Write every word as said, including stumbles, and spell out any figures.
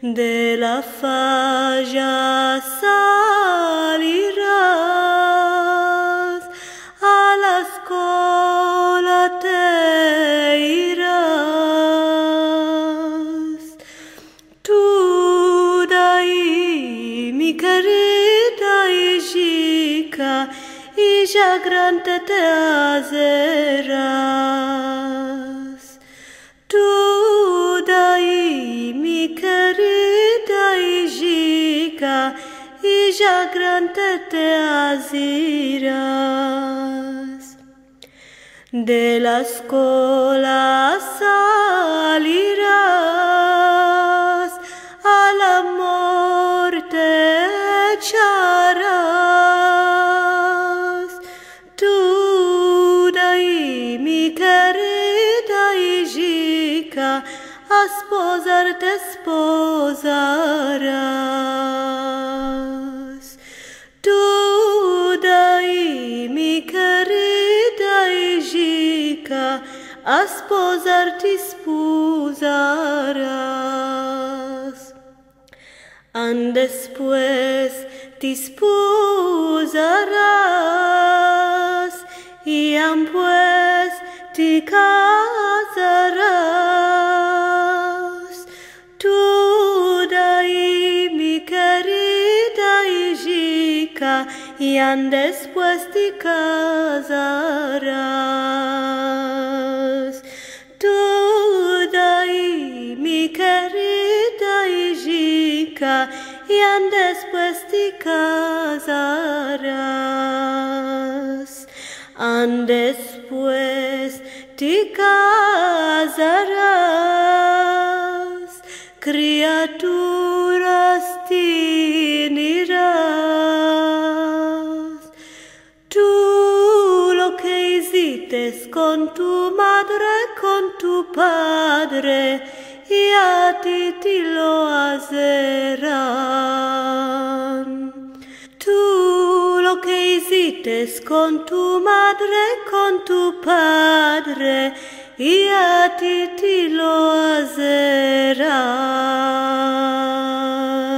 de la falla salirás, a la escuela te irás. Tú de ahí, mi querida hijica, y ya grande te hazerás. Tú de ahí, mi querida hijica, y ya grande te hazirás. De la escuela salirás, al amor te echarás. Tú de ahí, mi querida hijica, a sposar te sposarás. Tú de ahí, mi querida hijica, a sposar te sposarás. An después te sposarás, y an pues te casarás. Tú de ahí, mi querida hijica, y an después te casarás. Tú de ahí, mi querida hijica, y an después te casarás. An después te casarás, criaturas tendrás. Tú lo que hiciste con tu madre, con tu padre, y a ti te lo harán. Tú lo que hiciste con tu madre, con tu padre, y a ti te lo harán.